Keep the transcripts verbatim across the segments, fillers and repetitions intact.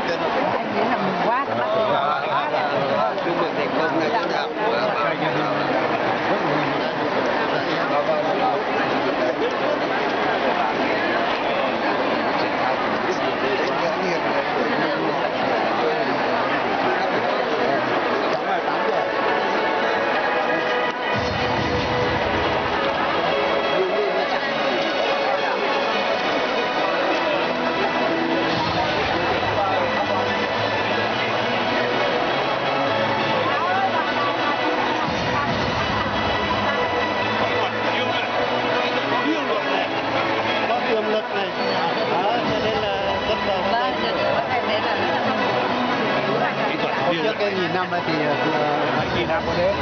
Anh nghĩ là mừng quá, bác sĩ quá là chúc mừng thành công nha chú Thảo. Trước cái nghìn năm thì nghìn năm có đấy.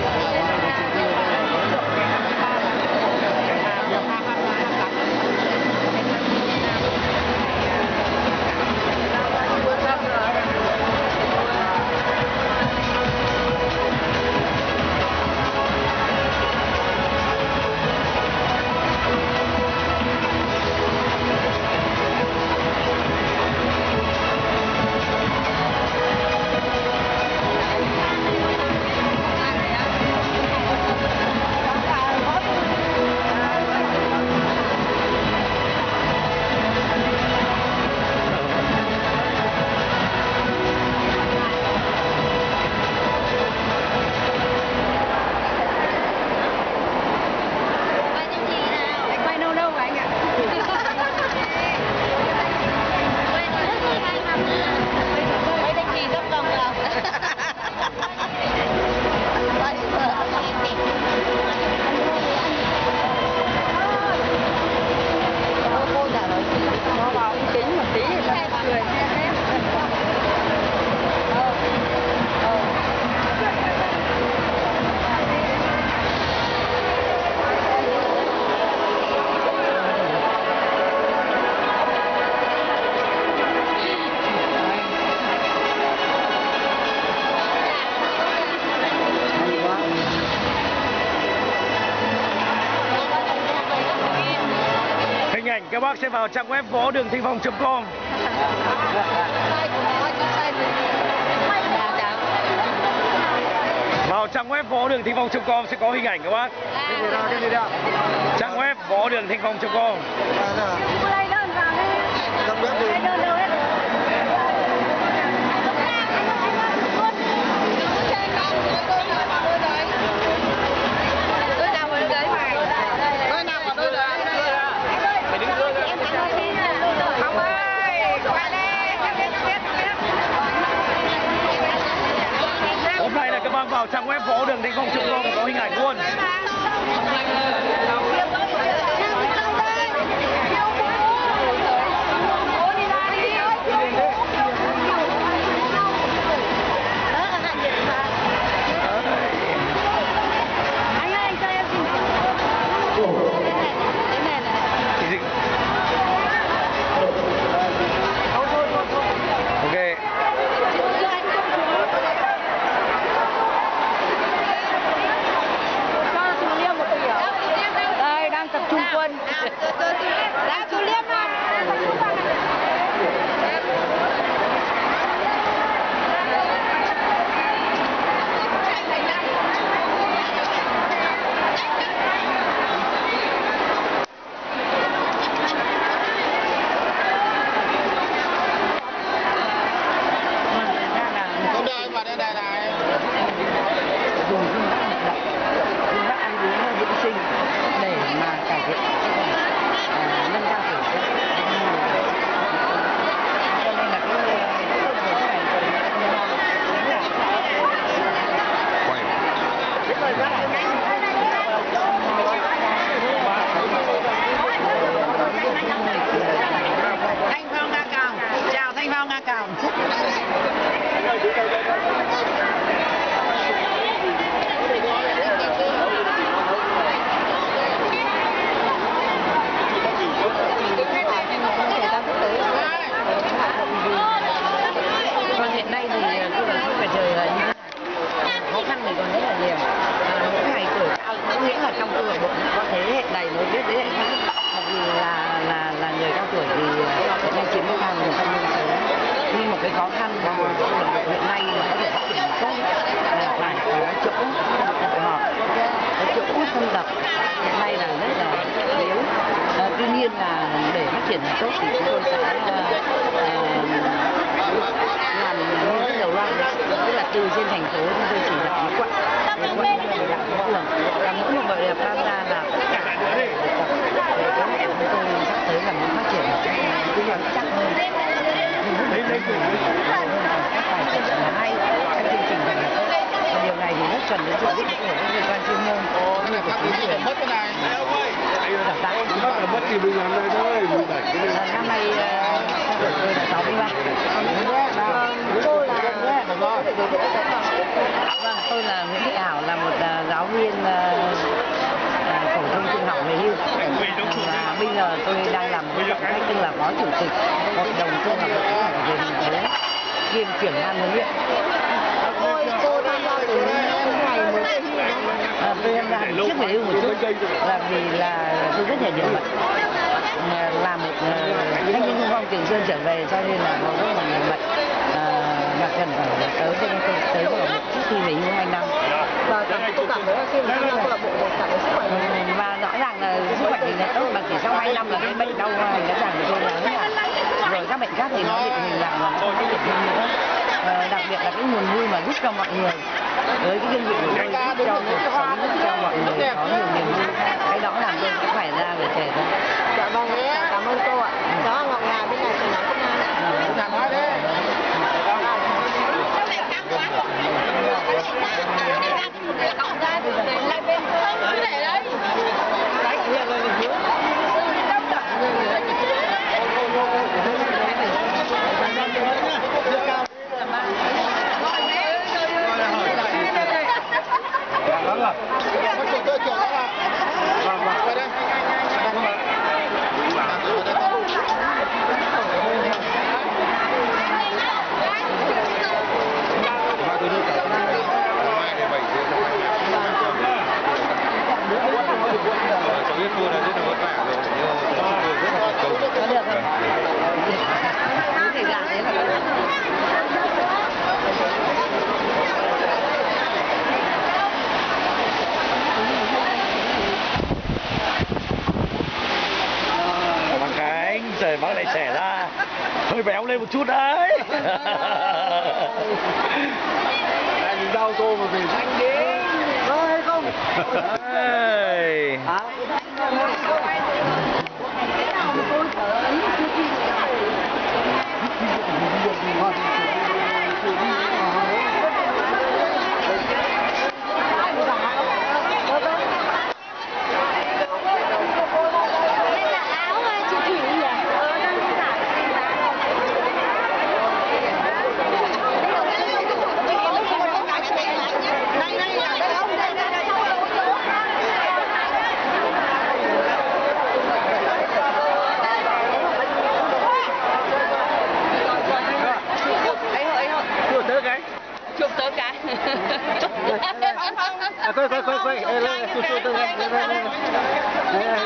Các bác sẽ vào trang web võ đường thanh phong chấm com. Vào trang web võ đường thanh phong chấm com sẽ có hình ảnh các bác. Trang web võ đường thanh phong chấm com. Hôm nay là các bác vào trang web võ đường thanh phong chấm com có hình ảnh luôn. cái khó khăn của hiện nay mà có thể phát triển tốt là phải có chỗ hội họp, có chỗ phân lập hiện nay là rất là yếu. À, tuy nhiên là để phát triển tốt thì chúng tôi sẽ uh, làm những cái đầu loan, tức là từ trên thành phố chúng tôi chỉ đạo quận, quận là chỉ đạo phường, và mỗi một đội đẹp tham gia là tất cả để có thể chúng tôi sắp tới là muốn phát triển cái lượng chắc hơn, nhưng rất là phải thật là hay, các chương trình thật là tốt. Và điều này thì rất cần đến sự giúp đỡ của các cơ quan chuyên môn như của chính quyền. Đào tạo. Mất thì mình làm đây thôi, mình đẩy cái này. Năm nay tôi là sáu mươi ba. Tôi là vâng, tôi là Nguyễn Thị Ảo, là một uh, giáo viên uh, phổ thông trung học về hưu, và bây giờ tôi đang làm một trọng trách tức là phó chủ tịch hội đồng trung học phổ thông về thành phố kiêm trưởng ban huấn luyện. Cô tham gia từ ngày mới à, tôi tham gia trước về hưu một chút là vì là tôi rất là nhiều bận, làm một thanh niên xung phong Trường Sơn trở về cho nên là có rất là nhiều bận và cần phải tới cho nên tôi tới câu lạc bộ trước khi về hưu hai năm. Và tôi cảm thấy là khi mà tham gia câu lạc bộ một cảm thấy sức khỏe và rõ ràng là sức khỏe thì là tốt, mà chỉ sau hai năm là cái bệnh đau hành đã giảm của tôi là rất là, rồi các bệnh khác thì nó định hình lại và nó không tiếp tục nữa. À, đặc biệt là cái nguồn vui mà giúp cho mọi người với cái đơn vị của tôi, giúp cho cuộc sống, giúp cho mọi người có nhiều niềm vui, cái đó làm tôi sẽ phải ra về trẻ ra. Dạ vâng, cảm ơn cô ạ. Đó, Ngọc Ngà bên này thì nói công an. Làm nói đấy. Lại bên cứ để đấy. Cháu biết cô là rất là vất vả rồi, nhưng mà chúng tôi rất là thành công. Có được không? Cứ thì làm thế là Bằng Khánh, trời bác lại trẻ ra, hơi béo lên một chút đấy. Anh giao tô mà về xanh đi. có hay không? Ê. Hả? Chụp tớ cái. À, quay quay quay quay, lên lên, chụp chụp tớ cái, lên lên lên.